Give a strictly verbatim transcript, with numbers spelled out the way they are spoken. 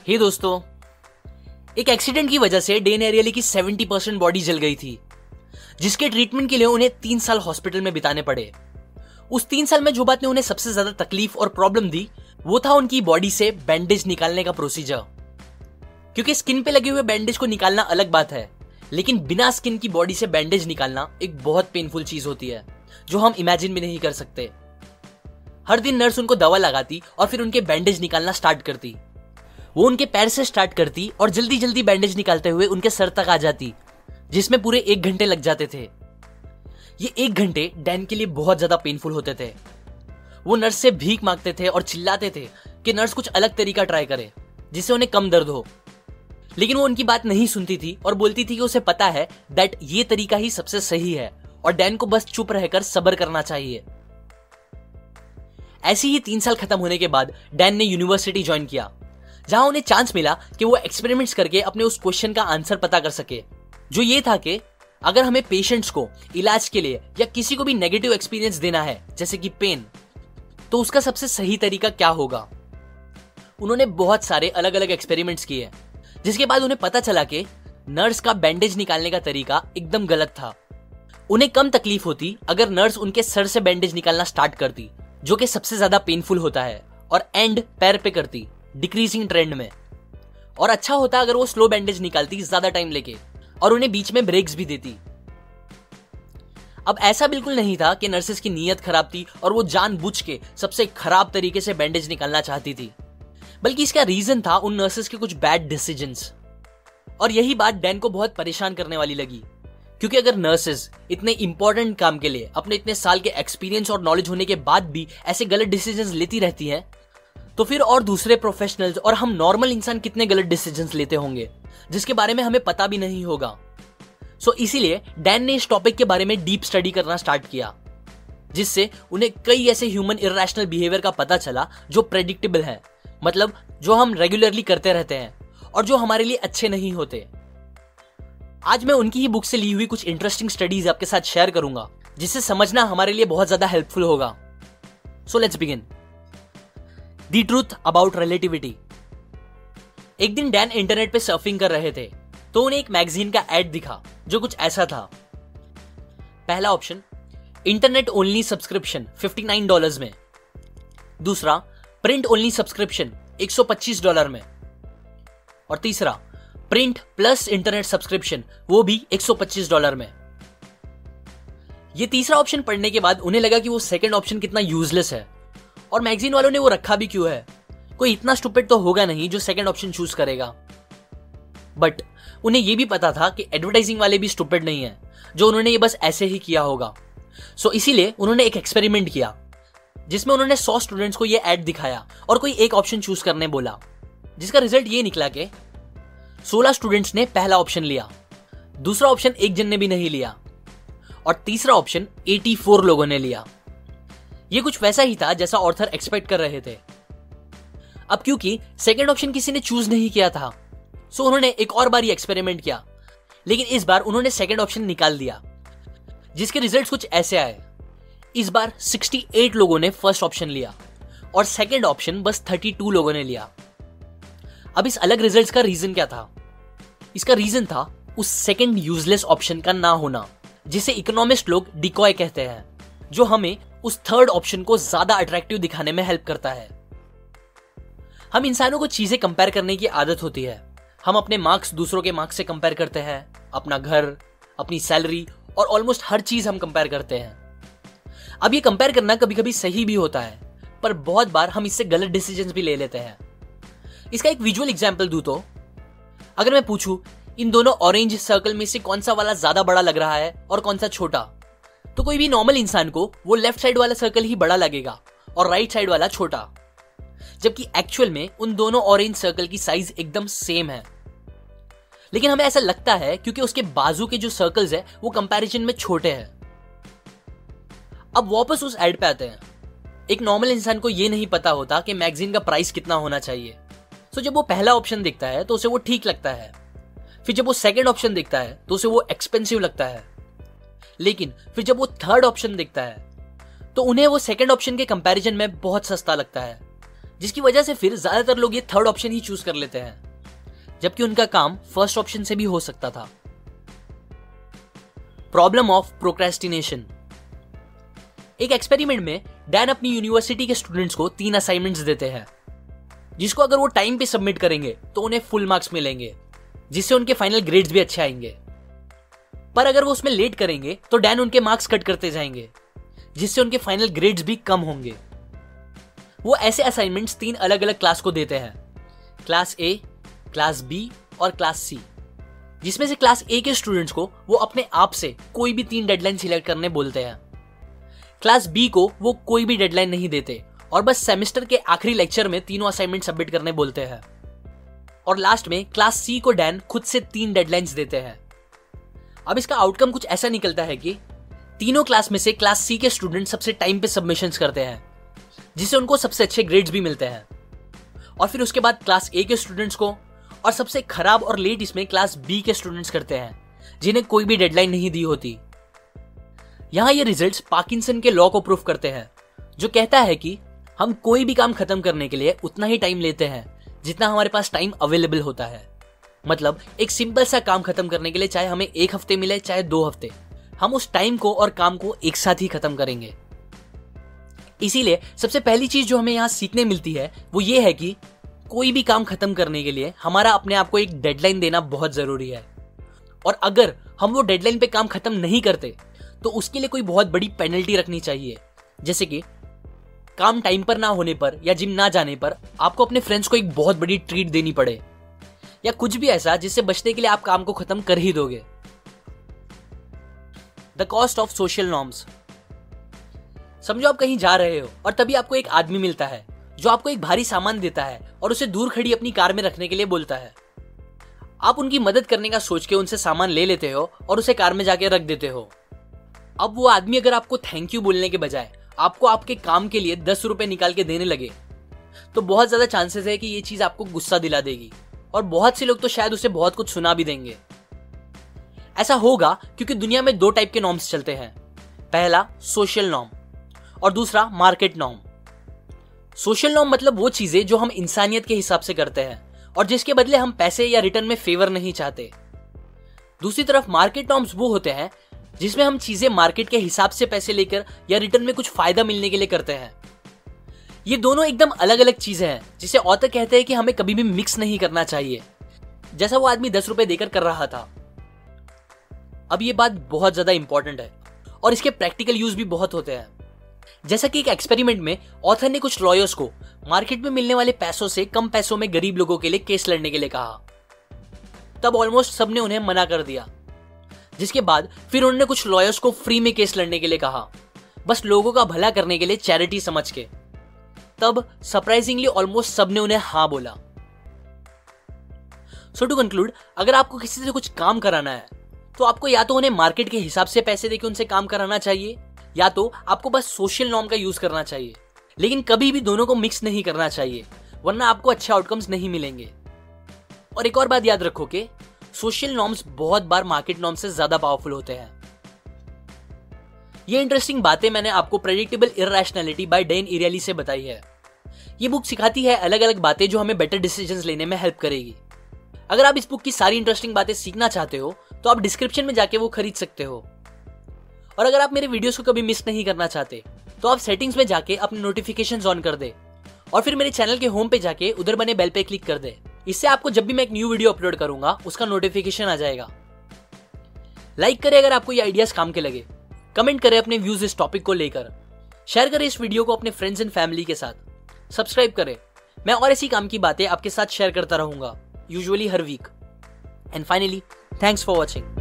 हे दोस्तों, एक एक्सीडेंट की वजह से डैन एरियली की सत्तर परसेंट बॉडी जल गई थी, जिसके ट्रीटमेंट के लिए उन्हें तीन साल हॉस्पिटल में बिताने पड़े। उस तीन साल में जो बात ने उन्हें सबसे ज्यादा तकलीफ और प्रॉब्लम दी वो था उनकी बॉडी से बैंडेज निकालने का प्रोसीजर। क्योंकि स्किन पे लगे हुए बैंडेज को निकालना अलग बात है, लेकिन बिना स्किन की बॉडी से बैंडेज निकालना एक बहुत पेनफुल चीज होती है जो हम इमेजिन भी नहीं कर सकते। हर दिन नर्स उनको दवा लगाती और फिर उनके बैंडेज निकालना स्टार्ट करती। वो उनके पैर से स्टार्ट करती और जल्दी जल्दी बैंडेज निकालते हुए उनके सर तक आ जाती, जिसमें पूरे एक घंटे लग जाते थे। ये एक घंटे डैन के लिए बहुत ज्यादा पेनफुल होते थे। वो नर्स से भीख मांगते थे और चिल्लाते थे कि नर्स कुछ अलग तरीका ट्राई करे जिससे उन्हें कम दर्द हो, लेकिन वो उनकी बात नहीं सुनती थी और बोलती थी कि उसे पता है दैट ये तरीका ही सबसे सही है और डैन को बस चुप रहकर सब्र करना चाहिए। ऐसे ही तीन साल खत्म होने के बाद डैन ने यूनिवर्सिटी ज्वाइन किया, जहां उन्हें चांस मिला कि वो एक्सपेरिमेंट्स करके अपने उस क्वेश्चन का आंसर पता कर सके, जो ये था कि अगर हमें पेशेंट्स को इलाज के लिए या किसी को भी नेगेटिव एक्सपीरियंस देना है जैसे कि पेन, तो उसका सबसे सही तरीका क्या होगा। उन्होंने बहुत सारे अलग अलग एक्सपेरिमेंट्स किए, जिसके बाद उन्हें पता चला कि नर्स का बैंडेज निकालने का तरीका एकदम गलत था। उन्हें कम तकलीफ होती अगर नर्स उनके सर से बैंडेज निकालना स्टार्ट करती, जो कि सबसे ज्यादा पेनफुल होता है, और एंड पैर पे करती डिक्रीजिंग ट्रेंड में। और अच्छा होता अगर वो स्लो बैंडेज निकालती ज्यादा टाइम लेके और उन्हें बीच में ब्रेक्स भी देती। अब ऐसा बिल्कुल नहीं था कि नर्सेस की नीयत खराब थी और वो जानबूझ के सबसे खराब तरीके से बैंडेज निकालना चाहती थी, बल्कि इसका रीजन था उन नर्सेस के कुछ बैड डिसीजंस। और यही बात डैन को बहुत परेशान करने वाली लगी, क्योंकि अगर नर्सेस इतने इंपॉर्टेंट काम के लिए अपने इतने साल के एक्सपीरियंस और नॉलेज होने के बाद भी ऐसे गलत डिसीजंस लेती रहती हैं, तो फिर और दूसरे प्रोफेशनल्स और हम नॉर्मल इंसान कितने गलत डिसीजंस लेते होंगे जिसके बारे में हमें पता भी नहीं होगा। सो so, इसीलिए डैन ने इस टॉपिक के बारे में डीप स्टडी करना स्टार्ट किया, जिससे उन्हें कई ऐसे ह्यूमन इररेशनल बिहेवियर का पता चला जो प्रेडिक्टेबल है, मतलब जो हम रेगुलरली करते रहते हैं और जो हमारे लिए अच्छे नहीं होते। आज मैं उनकी ही बुक से ली हुई कुछ इंटरेस्टिंग स्टडीज आपके साथ शेयर करूंगा, जिससे समझना हमारे लिए बहुत ज्यादा हेल्पफुल होगा। So let's begin. The truth about relativity. एक दिन डैन इंटरनेट पे सर्फिंग कर रहे थे तो उन्हें एक मैगजीन का एड दिखा जो कुछ ऐसा था। पहला ऑप्शन, इंटरनेट ओनली सब्सक्रिप्शन उनसठ डॉलर्स में। दूसरा, प्रिंट ओनली सब्सक्रिप्शन एक सौ पच्चीस डॉलर में। और तीसरा, प्रिंट प्लस इंटरनेट सब्सक्रिप्शन, वो भी एक सौ पच्चीस डॉलर में। ये तीसरा ऑप्शन पढ़ने के बाद उन्हें लगा कि वो सेकंड ऑप्शन कितना यूजलेस है और मैगजीन वालों ने वो रखा भी क्यों है। कोई इतना स्टूपिड तो होगा नहीं जो सेकंड ऑप्शन चूज करेगा। बट उन्हें यह भी पता था कि एडवर्टाइजिंग वाले भी स्टूपिड नहीं है, जो उन्होंने ये बस ऐसे ही किया होगा। सो so, इसीलिए उन्होंने एक एक्सपेरिमेंट किया जिसमें उन्होंने सौ स्टूडेंट्स को ये एड दिखाया और कोई एक ऑप्शन चूज करने बोला, जिसका रिजल्ट ये निकला कि सोलह स्टूडेंट्स ने पहला ऑप्शन लिया, दूसरा ऑप्शन एक जन ने भी नहीं लिया और तीसरा ऑप्शन चौरासी लोगों ने लिया। ये कुछ वैसा ही था जैसा ऑथर एक्सपेक्ट कर रहे थे। अब क्योंकि सेकंड ऑप्शन किसी ने चूज नहीं किया था, सो उन्होंने एक और बार एक्सपेरिमेंट किया, लेकिन इस बार उन्होंने सेकंड ऑप्शन निकाल दिया, जिसके रिजल्ट्स कुछ ऐसे आए। इस बार अड़सठ लोगों ने फर्स्ट ऑप्शन लिया और सेकंड ऑप्शन बस बत्तीस लोगों ने लिया। अब इस अलग रिजल्ट्स का रीजन क्या था? इसका रीजन था उस सेकंड यूजलेस ऑप्शन का ना होना, जिसे इकोनॉमिस्ट लोग डिकॉय कहते हैं, जो हमें उस थर्ड ऑप्शन को ज्यादा अट्रैक्टिव दिखाने में हेल्प करता है। हम इंसानों को चीजें कंपेयर करने की आदत होती है। हम अपने मार्क्स दूसरों के मार्क्स से कंपेयर करते हैं, अपना घर, अपनी सैलरी और ऑलमोस्ट हर चीज हम कंपेयर करते हैं। अब ये कंपेयर करना कभी कभी सही भी होता है, पर बहुत बार हम इससे गलत डिसीजंस भी ले लेते हैं। इसका एक विजुअल एग्जांपल दूं तो अगर मैं पूछूं इन दोनों ऑरेंज सर्कल में से कौन सा वाला ज्यादा बड़ा लग रहा है और कौन सा छोटा, तो कोई भी नॉर्मल इंसान को वो लेफ्ट साइड वाला सर्कल ही बड़ा लगेगा और राइट साइड वाला छोटा, जबकि एक्चुअल में उन दोनों ऑरेंज सर्कल की साइज एकदम सेम है। लेकिन हमें ऐसा लगता है क्योंकि उसके बाजू के जो सर्कल्स है वो कंपैरिजन में छोटे हैं। अब वापस उस एड पे आते हैं। एक नॉर्मल इंसान को ये नहीं पता होता कि मैगजीन का प्राइस कितना होना चाहिए। सो जब वो पहला ऑप्शन दिखता है तो उसे वो ठीक लगता है, फिर जब वो सेकंड ऑप्शन दिखता है तो उसे वो एक्सपेंसिव लगता है, लेकिन फिर जब वो थर्ड ऑप्शन दिखता है तो उन्हें वो सेकंड ऑप्शन के कंपैरिजन में बहुत सस्ता लगता है, जिसकी वजह से फिर ज्यादातर लोग ये थर्ड ऑप्शन ही चूज कर लेते हैं, जबकि उनका काम फर्स्ट ऑप्शन से भी हो सकता था। Problem of procrastination. एक एक्सपेरिमेंट में डैन अपनी यूनिवर्सिटी के स्टूडेंट्स को तीन असाइनमेंट्स देते हैं, जिसको अगर वो टाइम पे सबमिट करेंगे तो उन्हें फुल मार्क्स मिलेंगे, जिससे उनके फाइनल ग्रेड्स भी अच्छे आएंगे। पर अगर वो उसमें लेट करेंगे तो डैन उनके मार्क्स कट करते जाएंगे, जिससे उनके फाइनल ग्रेड्स भी कम होंगे। वो ऐसे असाइनमेंट्स तीन अलग अलग क्लास को देते हैं, क्लास ए, क्लास बी और क्लास सी, जिसमें से क्लास ए के स्टूडेंट्स को वो अपने आप से कोई भी तीन डेडलाइन सिलेक्ट करने बोलते हैं। क्लास बी को वो कोई भी डेडलाइन नहीं देते और बस सेमेस्टर के आखिरी लेक्चर में तीनों असाइनमेंट सबमिट करने बोलते हैं। और लास्ट में क्लास सी को डैन खुद से तीन डेडलाइंस देते हैं। अब इसका आउटकम कुछ ऐसा निकलता है कि तीनों क्लास में से क्लास सी के स्टूडेंट सबसे टाइम पे सबमिशंस करते हैं, जिससे उनको सबसे अच्छे ग्रेड्स भी मिलते हैं। और फिर उसके बाद क्लास ए के स्टूडेंट्स को, और सबसे खराब और लेट इसमें क्लास बी के स्टूडेंट्स करते हैं, जिन्हें कोई भी डेडलाइन नहीं दी होती। यहां ये रिजल्ट्स पार्किंसन के लॉ को प्रूफ करते हैं, जो कहता है कि हम कोई भी काम खत्म करने के लिए उतना ही टाइम लेते हैं जितना हमारे पास टाइम अवेलेबल होता है। मतलब एक सिंपल सा काम खत्म करने के लिए चाहे हमें एक हफ्ते मिले चाहे दो हफ्ते, हम उस टाइम को और काम को एक साथ ही खत्म करेंगे। इसीलिए सबसे पहली चीज जो हमें यहाँ सीखने मिलती है वो ये है कि कोई भी काम खत्म करने के लिए हमारा अपने आप को एक डेडलाइन देना बहुत जरूरी है। और अगर हम वो डेडलाइन पे काम खत्म नहीं करते तो उसके लिए कोई बहुत बड़ी पेनल्टी रखनी चाहिए, जैसे कि काम टाइम पर ना होने पर या जिम ना जाने पर आपको अपने फ्रेंड्स को एक बहुत बड़ी ट्रीट देनी पड़े, या कुछ भी ऐसा जिससे बचने के लिए आप काम को खत्म कर ही दोगे। The cost of social norms. समझो आप कहीं जा रहे हो और तभी आपको एक आदमी मिलता है जो आपको एक भारी सामान देता है और उसे दूर खड़ी अपनी कार में रखने के लिए बोलता है। आप उनकी मदद करने का सोच के उनसे सामान ले लेते हो और उसे कार में जाके रख देते हो। अब वो आदमी अगर आपको थैंक यू बोलने के बजाय आपको आपके काम के लिए दस रुपए निकाल के देने लगे तो बहुत ज्यादा चांसेस है कि ये चीज आपको गुस्सा दिला देगी, और बहुत से लोग तो शायद उसे बहुत कुछ सुना भी देंगे। ऐसा होगा क्योंकि दुनिया में दो टाइप के नॉर्म्स चलते हैं, पहला सोशल नॉर्म और दूसरा मार्केट नॉर्म। सोशल नॉर्म मतलब वो चीजें जो हम इंसानियत के हिसाब से करते हैं और जिसके बदले हम पैसे या रिटर्न में फेवर नहीं चाहते। दूसरी तरफ मार्केट नॉर्म्स वो होते हैं जिसमें हम चीजें मार्केट के हिसाब से पैसे लेकर या रिटर्न में कुछ फायदा मिलने के लिए करते हैं। ये दोनों एकदम अलग अलग चीजें हैं, जिसे ऑथर कहते हैं कि हमें कभी भी मिक्स नहीं करना चाहिए, जैसा वो आदमी दस रुपए देकर कर रहा था। अब ये बात बहुत ज्यादा इंपॉर्टेंट है और इसके प्रैक्टिकल यूज भी बहुत होते हैं। जैसा कि एक एक्सपेरिमेंट में ऑथर ने कुछ लॉयर्स को मार्केट में मिलने वाले पैसों से कम पैसों में गरीब लोगों के लिए केस लड़ने के लिए कहा। तब ऑलमोस्ट सबने उन्हें मना कर दिया, जिसके बाद फिर उन्होंने कुछ लॉयर्स को फ्री में केस लड़ने के लिए कहा, बस लोगों का भला करने के लिए, चैरिटी समझ के। तब सरप्राइजिंगली ऑलमोस्ट सबने उन्हें हाँ बोला। सो टू कंक्लूड, अगर आपको किसी से कुछ काम कराना है तो आपको या तो उन्हें मार्केट के हिसाब से पैसे देके उनसे काम कराना चाहिए, या तो आपको बस सोशल नॉर्म का यूज करना चाहिए। लेकिन कभी भी दोनों को मिक्स नहीं करना चाहिए, वरना आपको अच्छे आउटकम्स नहीं मिलेंगे। और एक और बात याद रखो कि सोशल नॉर्म्स बहुत बार मार्केट नॉर्म से ज्यादा पावरफुल होते हैं। ये इंटरेस्टिंग बातें मैंने आपको predictable irrationality by Dan Ariely से बताई है। ये बुक सिखाती है अलग अलग बातें जो हमें बेटर डिसीजंस लेने में हेल्प करेगी। अगर आप इस बुक की सारी इंटरेस्टिंग बातें सीखना चाहते हो तो आप डिस्क्रिप्शन में जाके वो खरीद सकते हो। और अगर आप मेरे वीडियोस को कभी मिस नहीं करना चाहते तो आप सेटिंग्स में जाके अपने नोटिफिकेशंस ऑन कर दे और फिर मेरे चैनल के होम पे जाके उधर बने बेल पे क्लिक कर दे। इससे आपको जब भी मैं एक न्यू वीडियो अपलोड करूंगा उसका नोटिफिकेशन आ जाएगा। लाइक करें अगर आपको ये आइडियाज काम के लगे, कमेंट करें अपने व्यूज इस टॉपिक को लेकर, शेयर करें इस वीडियो को अपने फ्रेंड्स एंड फैमिली के साथ, सब्सक्राइब करें। मैं और ऐसी काम की बातें आपके साथ शेयर करता रहूंगा, यूजुअली हर week. And finally, thanks for watching.